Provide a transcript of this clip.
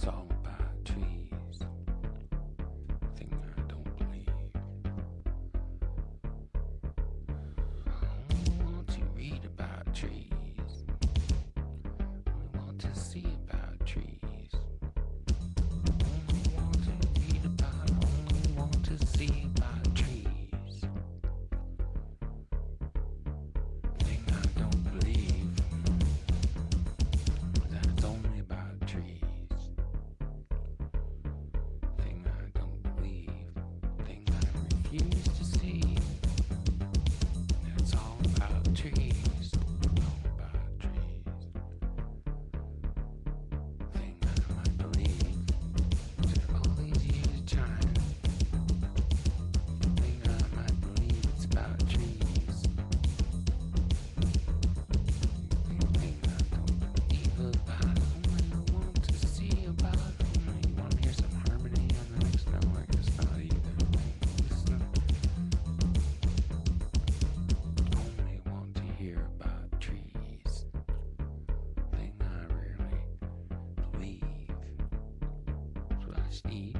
It's all about trees. Thing I don't believe. I want to read about trees. I want to see about trees. I want to read about, only want to see about trees. Thing I don't believe. That it's only about trees. Thing I don't believe. Thing I refuse to see. It's all about trees. All about trees. Thing I might believe. After all these years trying. Thing I might believe it's about trees. Thing I don't believe about. Only want to see about. Only want to hear some harmony on the next note. It's not either. Listen. Only want to hear about trees. Thing I rarely believe. Slash eat.